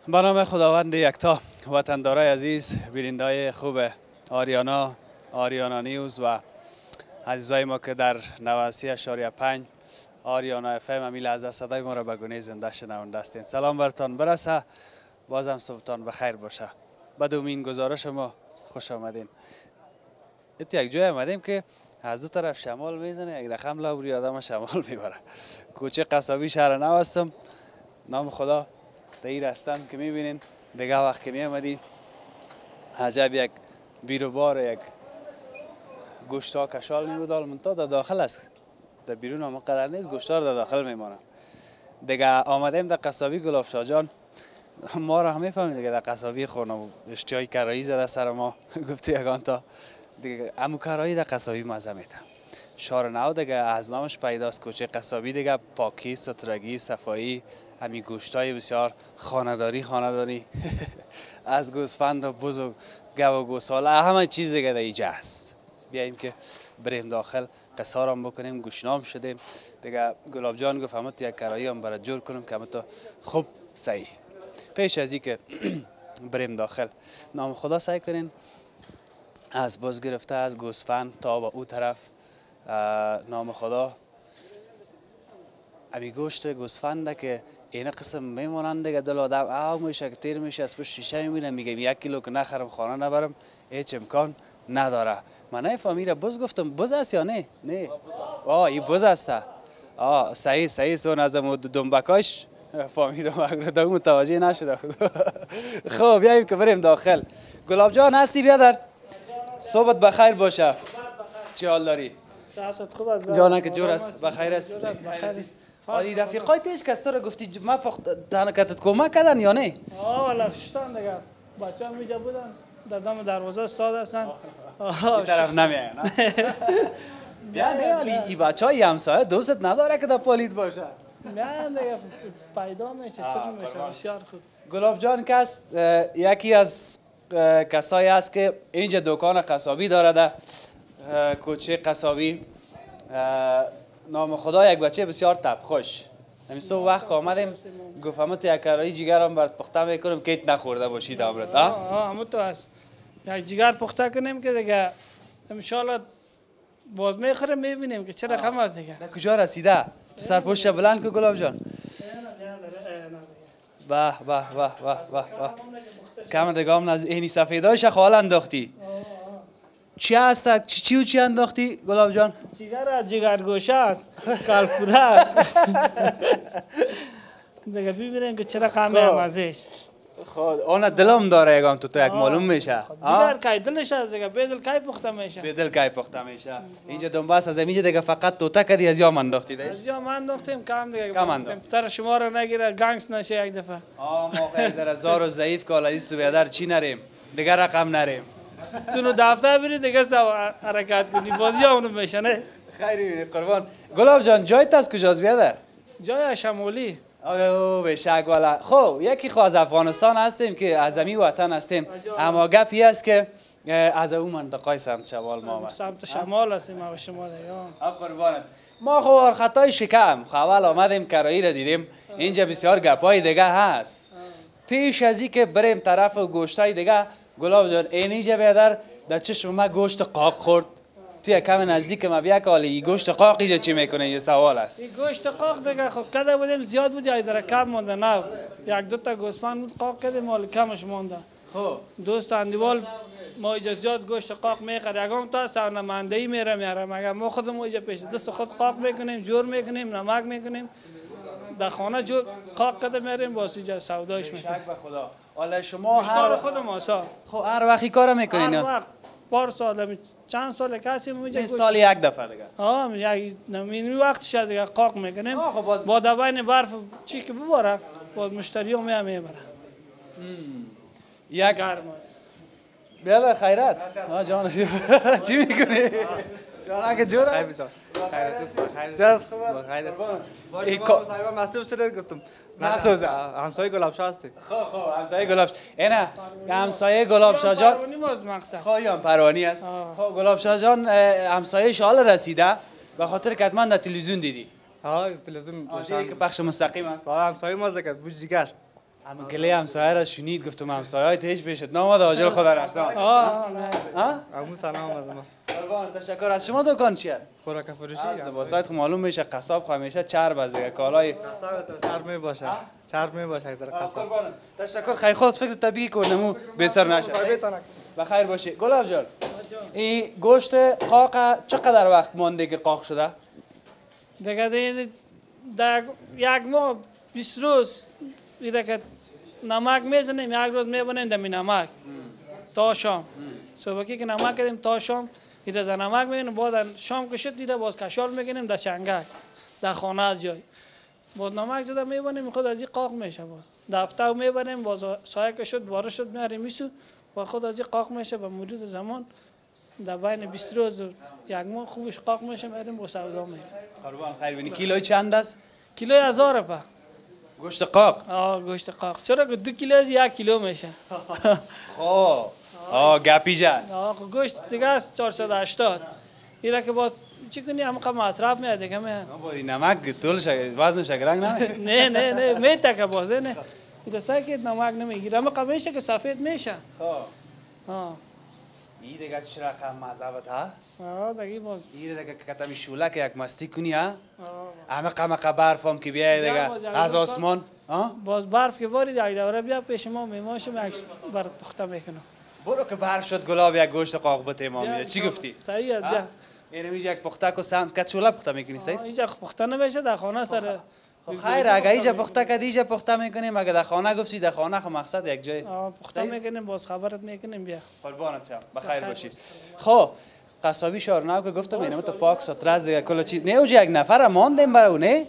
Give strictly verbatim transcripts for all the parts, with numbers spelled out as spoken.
به نام خداوند یکتا. وطندارای عزیز، بینندای خوب آریانا آریانا نیوز و عزیزای ما که در نود و سه اشاریه پنج آریانا اف ام امی لحظه صدای ما را به گونه زنده شنونده هستین. سلام برتان برسه، بازم صبحتان بخیر باشه. به دومین گزارش ما خوش آمدین. ات یک جای آمدیم که از دو طرف شمال میزنه، یک رقم لابری آدم شمال میبره. کوچه قصابی شهر نو هستم. نام خدا دیر هستم که میبینین. دیگه وقت که میامدی عجب یک بیروبار یک گوشتا کشال میبودال منطقه در داخل است، در بیرون هم قدر نیست، گوشتار در داخل میمانه. دیگه آمدیم در قصابی گلاب شاه جان. ما را هم میفهمید دیگه در قصابی خونه اشتیای کرایی زده سر ما. گفتی یگان تا دیگه امو کرایی در قصابی مزه میده. شهر نو دیگه از نامش پیداست، کوچه قصابی دیگه پاکی، سترگی، صفایی، همین گوشتای بسیار خانه‌داری خانه‌داری از گوسفند و بز و گو و گوساله همه چیز دیگه در اینجا هست. بیاییم که بریم داخل قصارم بکنیم، گوشنام شدیم دیگه. گلاب جان گفت همه تو یک کرایی هم برات جور کنم که همه تو خوب صحیح. پیش از این که بریم داخل نام خدا سعی کنین، از بز گرفته از گوسفند تا به او طرف نام خدا امی گوشت گوسفنده که این قسم میمونند دیگه دل آدم آو میشه که تیر میشه، از پشت شیشه میبینم میگم یک کیلو که نخرم خانه نبرم هیچ امکان نداره. من نفهمیدم بز گفتم بز است یا نه؟ نه آه این بز است. آه صحیح صحیح سون از دنبکاش فهمیدم، اگر متوجه نشده. خب بیاییم که بریم داخل. گلاب جان هستی بیادر؟ صبحت بخیر باشه. چه حال داری؟ ساعت خوب است جانا که جور است، بخیر است. بخیر است. آری رفیقای تیش کس تو را گفتی ما پخت دانکت کمک کردن یا نه؟ آه والا شتان دیگه بچه‌ها میجا بودن در دم دروازه ساد هستن. این طرف نمیاین. بیا نه ولی این بچهای همسایه دوست نداره که در پالید باشه. نه دیگه پیدا میشه، چطور میشه، بسیار خوب. گلاب جان کس یکی از کسایی است که اینجا دکان قصابی داره در کوچه قصابی. نام خدا یک بچه بسیار تبخوش. همین صبح وقت آمدیم گفتم تو یک کرایی جیگرم برات پخته میکنم که ایت نخورده باشید عمرت. آه آه همون تو هست. یک جیگر پخته کنیم که دیگه انشالله باز میخوریم میبینیم که چه رقم است دیگه. در کجا رسیده؟ تو سرپوشت بلند که گلاب جان. به به به به به به. کم دیگه هم از اینی سفیدایش خال انداختی. چی هست؟ چی چی و چی انداختی گلاب جان؟ جیگر است، جیگر گوشه است، کالفوره است. دیگه ببینیم که چه رقم ازش. خود اون دلم داره یگام تو تو یک معلوم میشه. جیگر کای دلش است دیگه، بدل کای پخته میشه. بدل کای پخته میشه. اینجا دنباس از اینجا دیگه فقط تو کدی از یام انداختی دیگه. از یام انداختیم کم دیگه. کم انداختیم. سر شما رو نگیره گنگس نشه یک دفعه. آه ما خیلی زر زار و ضعیف کال عزیز تو بیادر چی نریم؟ دیگه رقم نریم. سونو دفتر برید دیگه سو حرکت کنی بازی اونو میشه نه. خیلی قربان. گلاب جان جایت از کجاست بیادر؟ جای شمالی. آه به شک والا. خب یکی خو از افغانستان هستیم که از زمین وطن هستیم، اما گپی است که از اون منطقه سمت شمال ما هستیم. سمت شمال هستیم ما شمال یا. قربانت. ما خو خطای شکم اول آمدیم کرایی را دیدیم، اینجا بسیار گپای دیگه هست. پیش از این که بریم طرف گوشتای دیگه گلاب جان اینجا بیادر در چشم ما گوشت قاق خورد. توی کم نزدیک ما بیا که حالا این گوشت قاق اینجا چی میکنه یه سوال است. این گوشت قاق دیگه خب کده بودیم زیاد بود یا ذره کم مونده نه. یک دو تا گوسفند بود قاق کردیم حالا کمش مونده. خب دوست اندیوال ما اینجا زیاد گوشت قاق میخره، یگام تا سرنمندهی میره میاره مگر ما خودمون اینجا پیش دست خود قاق میکنیم، جور میکنیم، نمک میکنیم در خانه جور قاق کرده میریم واسه اینجا سوداش میکنیم. شک به خدا. حالا شما هر خود ما سا خب هر وقتی کار میکنین؟ هر وقت پار سال چند سال کسی اینجا این سال یک دفعه دیگه. آه یک نمینی وقتش دیگه قاق میکنیم با دوین برف چی که ببره با مشتریو میام میبره. یک گرم است. بیادر خیرت. آه جان چی میکنی؟ جانا که جور است؟ خیرت است بخیر. زیاد خوبه. بخیر است. این با صاحب مصروف شده گفتم. نسوزه. همسایه گلاب شاه هستی. خب خب همسایه گلاب شاه. اینا همسایه گلاب شاه جان. پروانی ماز مقصد. خواهیم پروانی است. خب گلاب شاه جان همسایه شال رسیده به خاطر که حتما در تلویزیون دیدی. ها تلویزیون آجی که پخش مستقیم است. با همسایه ما زکات بوجیگر. هم گله همسایه را شنید گفتم همسایه‌ات هیچ پیشت نامد آجل خود رسان. آه نه ها؟ امو سلام آمدم. قربان تشکر. از شما دکان چیه؟ خوراک فروشی. از لباسات معلوم میشه قصاب همیشه چرب از دیگه کالای قصاب چرب می باشه. چرب می باشه اکثر قصاب. قربان تشکر. خیلی خود فکر طبیعی کنمو بسر نشه. بخیر باشی. گلاب جان این گوشت قاق چقدر وقت مونده که قاق شده؟ دیگه دیگه در یک ماه بیست روز دیگه که نمک میزنیم یک روز میبنیم دمی نمک تا شام صبحی که نمک کردیم تا شام دیگه در نمک میگنیم بعد شام که شد دیگه باز کشال میگنیم در چنگک در خانه جای باز نمک زده میبنیم خود از این قاق میشه باز دفتر میبنیم باز سایه که شد بارش شد میاریم میسو و خود از این قاق میشه به مرور زمان در بین بیست روز و یک ماه خوبش قاق میشه میاریم با سودا میگیریم. قربان خیر بینی. کیلوی چند است؟ کیلوی هزار روپه گوشت قاق. آه گوشت قاق چرا که دو کیلو از یک کیلو میشه. آه آه گپی جد. آه گوشت دیگه است چهارصد و هشتاد. اینا که با چی کنی هم کم مصرف میاد دیگه میاد. با این نمک طول شد وزنش رنگ نمیشه. نه نه نه میته که بازه نه. اینا سعی که نمک نمیگیره اما قبل میشه که سفید میشه. آه. این دیگه چرا کم مزابط ها؟ آه دیگه باز. این دیگه کتامی شوله که یک مستی کنی ها؟ همه قمق برف هم که بیای دیگه از آسمان. باز برف که باری دیگه دوره بیا پیش ما میماشم یک برات پخته میکنم. برو که برف شد گلاب یک گوشت قاق بته ما میاد. چی گفتی؟ صحیح است بیا. این میشه یک پخته کو سم که چوله پخته میکنی صحیح؟ اینجا پخته نمیشه در خانه سر. خیر اگه اینجا پخته کردی اینجا پخته میکنیم اگه در خانه گفتی در خانه خو مقصد یک جای. آه پخته میکنیم باز خبرت میکنیم بیا. قربانت شم بخیر باشید. خب قصابی شارناو که گفتم اینم تو پاک سترز دیگه کل چیز نه اوج یک نفر ماندیم برای نه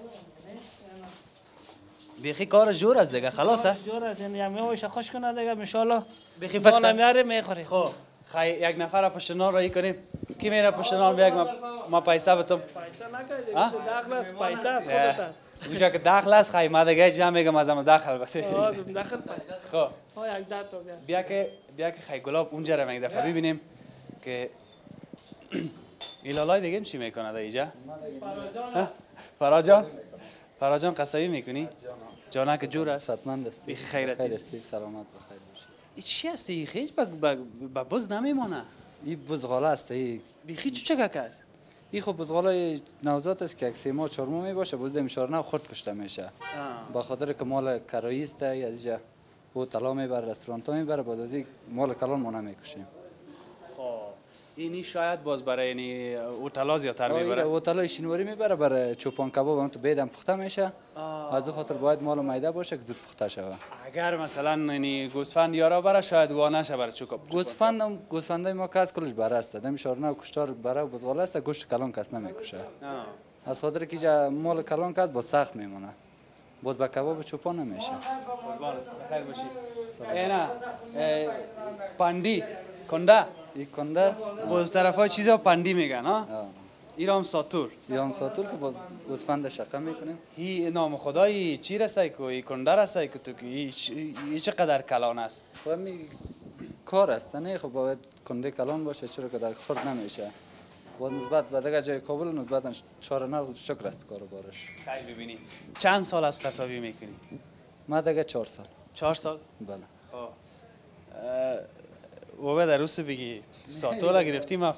بیخی کار جور از دیگه خلاصه جور است یعنی میوش خوش کنه دیگه ان شاء الله بیخی فکس ما میاره میخوری. خب خی یک نفر پشت نان رایی کنیم کی میره پشت نان بیاگ ما ما پیسه بتم پیسه نکردی داخل است پیسه از خودت است اوجا که داخل است خی ما دیگه جمع میگم از ما داخل بس آه داخل خب ها یک دات بیا بیا که بیا که خی گلاب اونجا رو یک دفعه ببینیم که ایلالای دیگه چی میکنه در اینجا؟ فراجان فراجان قصابی میکنی؟ جانک جور است؟ صدمند است. خیرت است. سلامت بخیر باشی. این چی هستی؟ خیلی با بز نمیمانه. این بزغاله است. این بیخی چو چگه کرد؟ این خب بزغاله نوزاد است که یک سه ماه چهار ماه می باشه باز میشورنه و خرد کشته میشه. با خاطر که مال کرایی است از اینجا هتل میبره رستوران ها میبره بعد از این مال کلان ما نمیکشیم. اینی شاید باز برای یعنی هتل زیادتر میبره. هتل شینواری میبره برای چوپان کباب هم تو بیدم پخته میشه. از خاطر باید مال میده باشه که زود پخته شود. اگر مثلا یعنی گوسفند یارا بره شاید وانه شه برای چوکاب. گوسفند هم گوسفندای ما کس کلش بره است. دم شورنه و کشتار بره و بزغاله است گوشت کلان کس نمیکشه. از خاطر که جا مال کلان کس با سخت میمونه. باز با کباب چوپان نمیشه. بخیر باشی. اینا پاندی کنده این کنده است. باز طرفای چیزا پاندی میگن ها. ایران ساتور. ایران ساتور که باز گوسفند شقه میکنیم. این نام خدایی چی رسای کو این کنده رسای کو تو که این چقدر کلان است. خب می کار است نه خب باید کنده کلان باشه چرا که در خرد نمیشه. باز نسبت به دیگه جای کابل نسبتا چهار نه شکر است کارو بارش. خیلی ببینی چند سال از قصابی میکنی؟ ما دیگه چهار سال. چهار سال؟ بله. خب و بعد روز بگی ساتولا گرفتی ما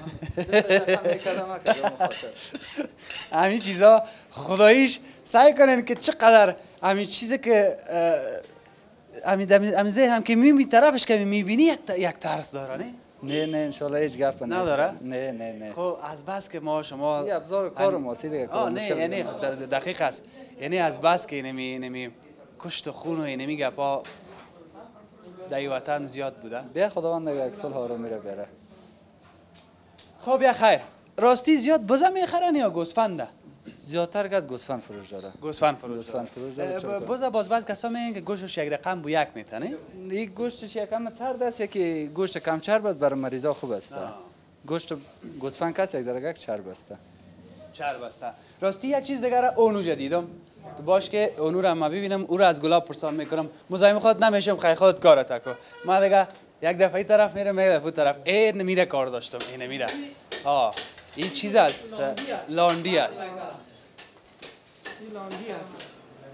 همین چیزا خداییش سعی کنن که چقدر همین چیزی که همین دمیزه هم که میبینی طرفش که میبینی یک یک ترس داره نه؟ نه نه انشالله هیچ گپ نیست. نداره؟ نه نه نه. خب از بس که ما شما این ابزار کار ما سی دیگه کار نه یعنی دقیق است یعنی از بس که نمی نمی کشت خون و نمی گپا در وطن زیاد بوده. بیا خداوند یک سال ها رو میره بره. خب یا خیر راستی زیاد بزه میخرن یا گوسفنده؟ زیادتر که از گوسفند فروش داره. گوسفند فروش گوسفند فروش داره. بزه باز باز کسا میگن که گوشتش یک رقم بو یک میتونه. این گوشتش یکم سرد است یکی گوشت کم چرب است برای مریضا خوب است. گوشت گوسفند کس یک ذره چرب است. چرب است. راستی یک چیز دیگه را اونو جدیدم. تو باش که اونو را ما ببینم او را از گلاب پرسان میکنم مزاحم خود نمیشم خیلی خود کارت کو ما دیگه یک دفعه طرف میره میره دفعه طرف ای نمیره کار داشتم این نمیره ها این چیز است لاندی است این لاندی است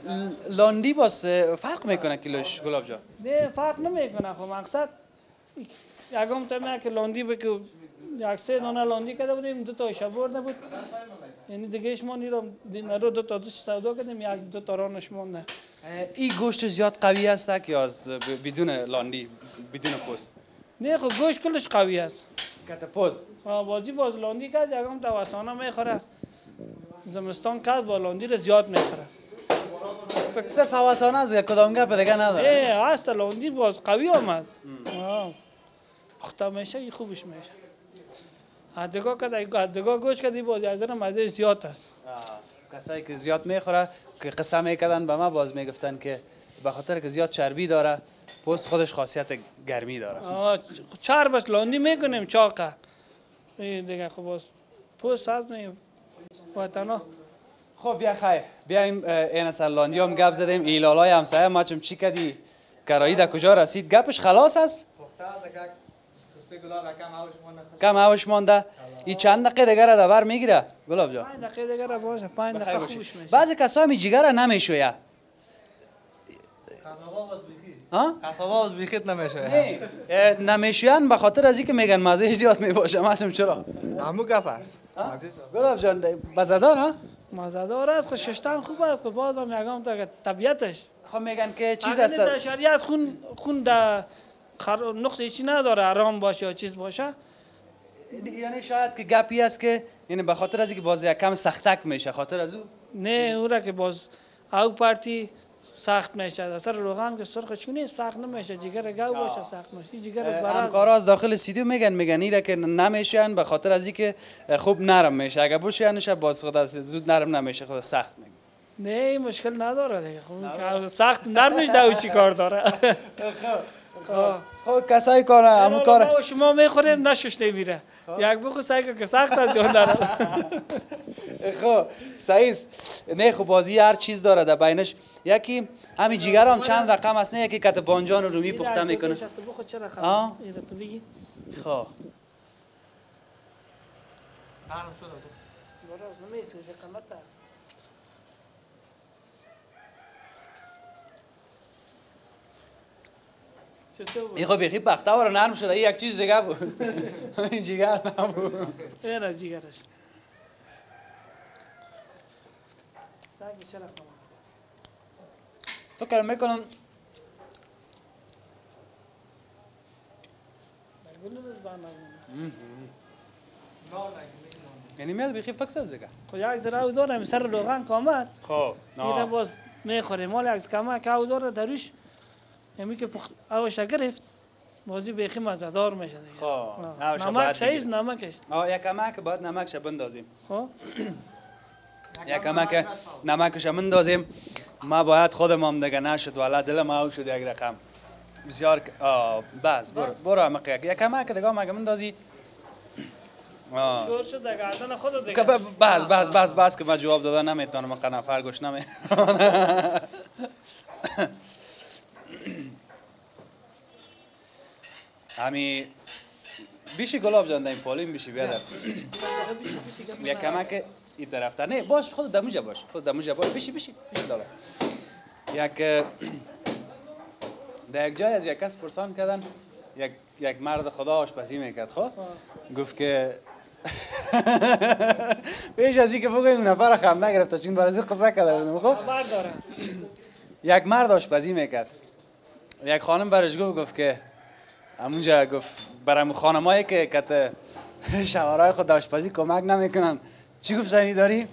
لاندی باز فرق میکنه کیلوش گلاب جان؟ نه فرق نمیکنه. خب مقصد یکم تا که لاندی بکو یک سه دانه لاندی کرده بودیم، دو تا شب برده بود، یعنی دیگهش ما نیرم رو دو تا دوش سودا کردیم، یک دو تا رانش مونده. این گوشت زیاد قوی است که از بدون لاندی بدون پوست؟ نه خب گوشت کلش قوی است. کت پوست؟ بازی باز لاندی کرد یکم تا وسانه میخوره، زمستان کرد با لاندی رو زیاد میخوره. فکر صرف حواسانه از کدام گپ دیگه نداره؟ ای هست لاندی باز قوی هم است. خطا میشه ای خوبش میشه. حدگاه کده حدگاه گوش کدی باز از در مزه زیاد است. کسایی که زیاد میخوره که قصه میکردن به ما باز میگفتن که به خاطر که زیاد چربی داره پوست خودش خاصیت گرمی داره. چربش لاندی میکنیم چاقه. دیگه خب باز پوست هست نه وطنا. خب بیا خیر بیایم این سر لاندی هم گپ زدیم. ایلالای همسایه ما چم چی کدی کرایی در کجا رسید؟ گپش خلاص است؟ کم هاوش مانده. این چند دقیقه دیگه را دبر میگیره گلاب جان؟ پنج دقیقه دیگه را باشه، پنج دقیقه خوبش میشه. بعضی کسا می جگر را نمیشویه. ها؟ قصابا از بیخیت نمیشه. نه نمیشویان به خاطر از اینکه میگن مزه زیاد میباشه. ماشم چرا؟ همو گپ است. گلاب جان مزه‌دار ها؟ مزه‌دار است، خب ششتن خوب است، خب بازم یگام تا طبیعتش. خب میگن که چیز است. است. شریعت خون خون در نقطه چی نداره، آرام باشه یا چیز باشه. یعنی شاید که گپی است که یعنی به خاطر از اینکه باز یکم سختک میشه خاطر از او؟ نه او را که باز او پارتی سخت میشه. اثر روغن که سرخش کنی سخت نمیشه، جگر گاو باشه سخت میشه. جگر برای همکارا از داخل استودیو میگن میگن ایره که نمیشن به خاطر از اینکه خوب نرم میشه. اگه بوشینش باز خود زود نرم نمیشه، خود سخت میگه. نه مشکل نداره دیگه. خب سخت نرمش داو چی کار داره. خب کسایی کار همو کار ما شما میخوریم نششته میره. یک بخو سعی که سخت از جان داره. خب صحیح. نه خب بازی هر چیز داره در بینش. یکی همین جگر هم چند رقم است، نه یکی کت بانجان رو رومی پخته میکنه. ها خب این خب بیخی پخته و رو نرم شده. یک چیز دیگه بود. این جگر نبود. این از جگرش. تو کار میکنم یعنی میل بیخی فکس از دیگه. خب یک ذره او داره سر روغن کامد. خب میره باز میخوریم. مال یک کمه که او داره دروش یعنی که اوش گرفت بازی بیخی مزه‌دار میشه دیگه. خب نمک سایز نمکش. آه یک کمک بعد نمکش بندازیم. خب یک کمک نمکش بندازیم. ما باید خودم هم دیگه نشد والا دلم او شد یک رقم بسیار. بس برو برو عمق یک یک کمک دیگه ما بندازی. شور شد دیگه اذن خود دیگه. بس بس بس بس که من جواب دادن نمیتونم. من قنفر گوش نمی همی بیشی گلاب جان این پالیم بیشی بیادر یک کمک این طرف تر. نه باش خود دموجه باش خود دموجه باش بیشی بیشی بیشی داره. یک در یک جای از یک کس پرسان کردن یک یک مرد خدا آشپزی میکرد. خب گفت که پیش از اینکه بگویم نفر خم نگرفت چون برای از قصه کرده. خب یک مرد آشپزی میکرد. یک خانم برش گفت گفت که همونجا گفت برای خانمایی که کت شوهرای خود آشپزی کمک نمیکنن چی گفت زنی داری؟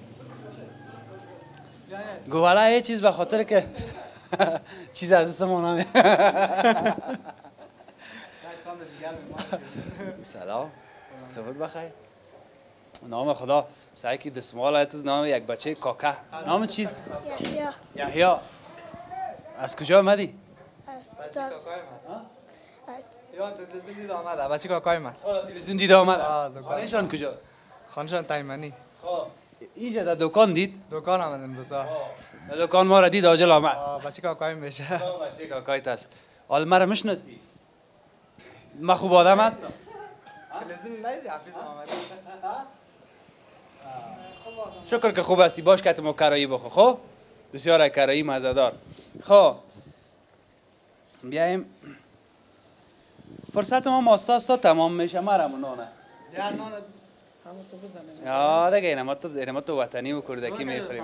گفت والا یه چیز به خاطر که چیز از دست ما نمی سلام صبح بخیر. نام خدا سعی کی دستمال هست. نام یک بچه کاکا. نام چیز؟ یحیی. یحیی. از کجا آمدی؟ از دار. یا تلویزیون دید آمده. بچه کاکای ماست. تلویزیون دید آمده. آه دکان. خانهشان کجاست؟ خانشان تایمانی. خب اینجا در دکان دید؟ دکان آمد امروز. در دکان ما را دید آجل آمد. بچه کاکای میشه. بچه کاکایت است. حال مرا میشناسی؟ من خوب آدم هستم. تلویزیون ندیدی حافظ آمد. شکر که خوب هستی. باش که تو کرایی بخور. خب بسیار کرایی مزدار. خب بیایم فرصت ما ماستاستا تمام میشه مرمونانه یا نان همه تو بزنیم. یا دیگه اینما تو اینما تو وطنی و کردکی میخوریم.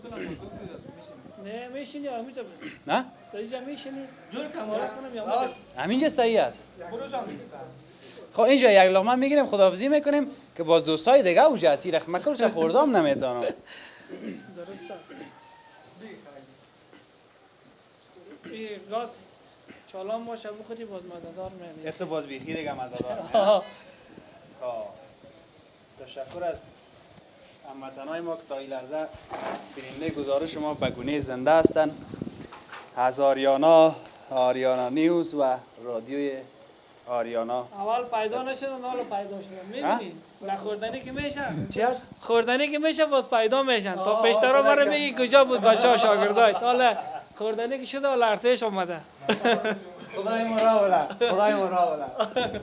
نه میشینی همینجا بزن. نه؟ تا اینجا میشینی. جور کم کنم یا ما همینجا صحیح است. برو جان. خب اینجا یک لقمه میگیریم خداحافظی میکنیم که باز دوستای دیگه اوجا هستی رخ مکرش خوردم نمیتونم. درسته. این گاز چالان باشه بخوری باز مزدار میاد. یک تو باز بیخی دیگه مزدار. خب تشکر از هموطنای ما که تا این لحظه بیننده گزارش ما به گونه زنده هستند از آریانا، آریانا نیوز و رادیوی آریانا. اول پیدا نشدن حالا پیدا شدن میبینی نه خوردنی که میشن چی هست؟ خوردنی که میشه باز پیدا میشن تا پیشتر برای میگی کجا بود بچه ها شاگردای حالا خوردنی که شده حالا ارتش اومده خدای ما را ولا خدای ما را ولا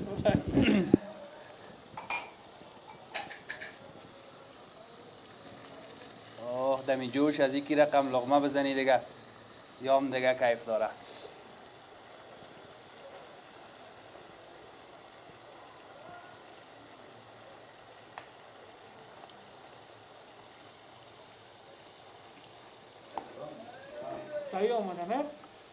اوه دمی جوش از یکی رقم لقمه بزنی دیگه یام دیگه کیف داره. صحیح اومده نه؟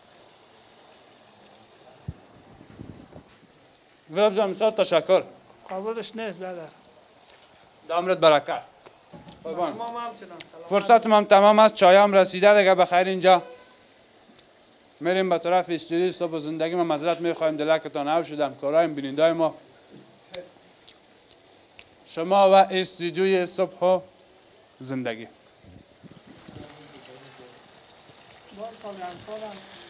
ویلاب جان بسیار تشکر. قابلش نیست برادر. دامرت برکت. قربان. شما هم همچنان سلام. فرصت هم تمام است. چایم رسیده دیگه بخیر اینجا. میریم به طرف استودیو صبح زندگی. ما معذرت میخوایم دلکتان او شدم. کارایم بیننده ما شما و استودیوی صبح و زندگی. باز سال هم